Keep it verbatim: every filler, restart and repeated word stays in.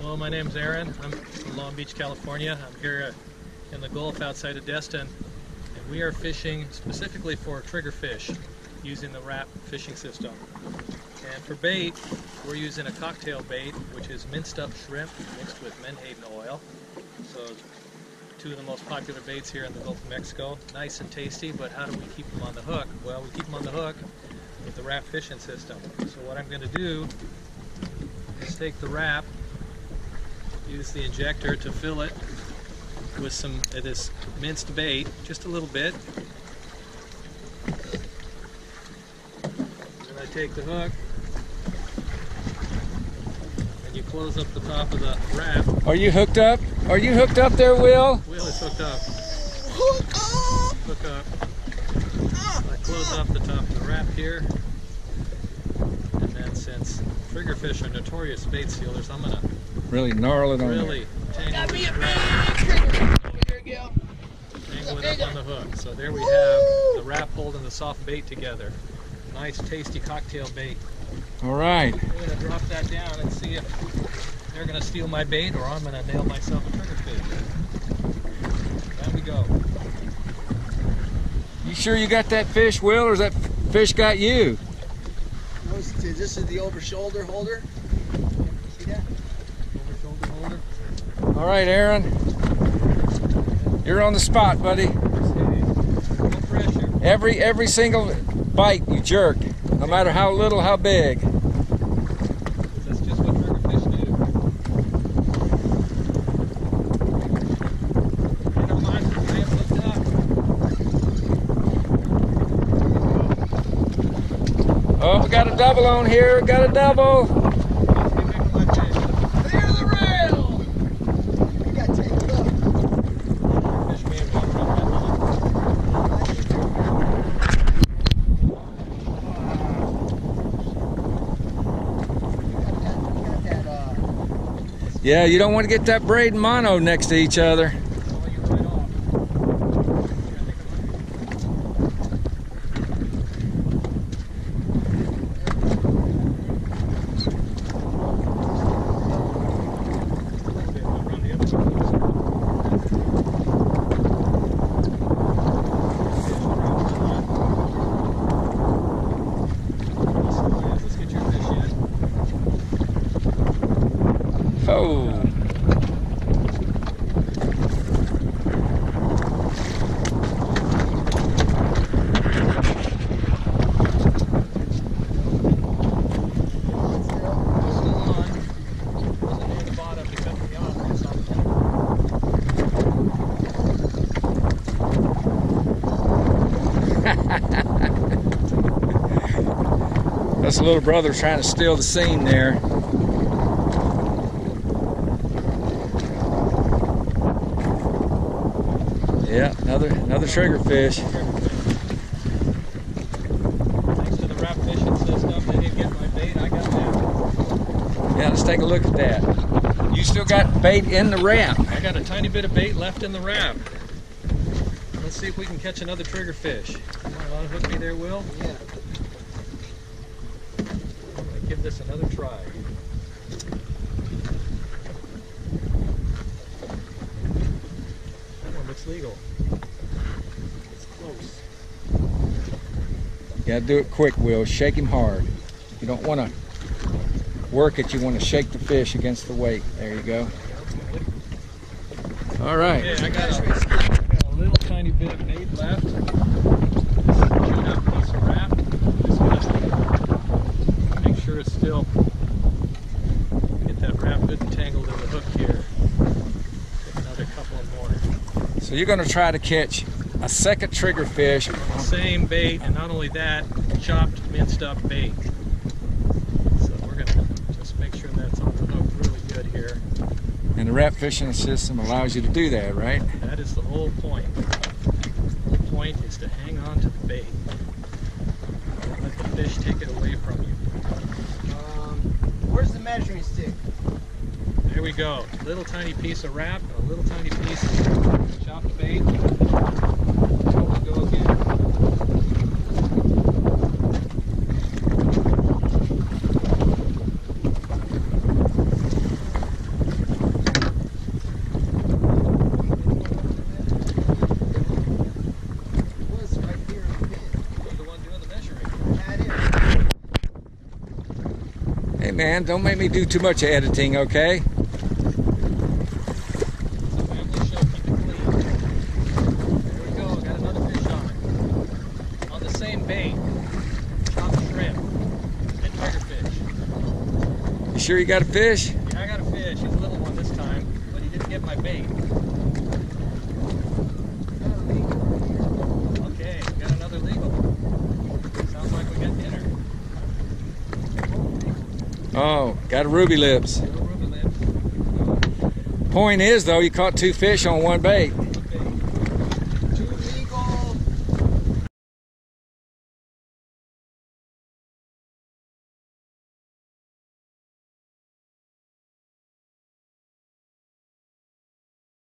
Hello, my name's Aaron. I'm from Long Beach, California. I'm here uh, in the Gulf outside of Destin, and we are fishing specifically for triggerfish using the RAP fishing system. And for bait, we're using a cocktail bait, which is minced up shrimp mixed with menhaden oil. So two of the most popular baits here in the Gulf of Mexico. Nice and tasty, but how do we keep them on the hook? Well, we keep them on the hook with the RAP fishing system. So what I'm going to do is take the RAP, use the injector to fill it with some of this minced bait, just a little bit. Then I take the hook, and you close up the top of the RAP. Are you hooked up? Are you hooked up there, Will? Will is hooked up. Hook up! Hook up. I close up the top of the RAP here. And then since triggerfish are notorious bait sealers, I'm going to really gnarl it on really there. tangle it, tangle it up on the hook. So there we have the RAP holding the soft bait together. Nice, tasty cocktail bait. All right. I'm going to drop that down and see if they're going to steal my bait or I'm going to nail myself a triggerfish. Down we go. You sure you got that fish, Will, or is that fish got you? This is the over shoulder holder. See that? Over shoulder holder. All right, Aaron. You're on the spot, buddy. No pressure. Every every single bite you jerk, no matter how little, how big. That's just what triggerfish do. You know what? I am hooked up. Oh, we got a double on here. Got a double. Clear the rail! We got tangled up. Fish may have jumped up that We got that, uh, line. Yeah, you don't want to get that braid and mono next to each other. Oh, you're right off. Oh. This little brother's trying to steal the scene there. Yeah, another another triggerfish. Thanks to the RAP fishing system, they didn't get my bait. I got that. Yeah, let's take a look at that. You still got bait in the RAP. I got a tiny bit of bait left in the RAP. Let's see if we can catch another triggerfish. Come on, unhook me there, Will. yeah. I'm going to give this another try. That one looks legal. It's close. You gotta do it quick, Will. Shake him hard. You don't want to work it. You want to shake the fish against the weight. There you go. All right. Yeah, I got a, got a little tiny bit of bait left. This is a chewed up piece of RAP. Just gonna make sure it's still, get that RAP good and tangled in the hook here. Get another couple of more. So you're going to try to catch a second triggerfish. Same bait, and not only that, chopped, minced up bait. So we're going to just make sure that's on the hook really good here. And the RAP fishing system allows you to do that, right? That is the whole point. The whole point is to hang on to the bait. Don't let the fish take it away from you. Um, where's the measuring stick? There we go. Little tiny piece of RAP and a little tiny piece of chopped bait. There we go again. man. Don't make me do too much editing, okay? It's a family show, keep it clean. There we go, got another fish on. On the same bait, top shrimp and triggerfish. You sure you got a fish? Yeah, I got a fish. He's a little one this time, but he didn't get my bait. Okay, we got another legal. Sounds like we got dinner. Oh, got a ruby lips. Little ruby lips. Point is, though, you caught two fish on one bait.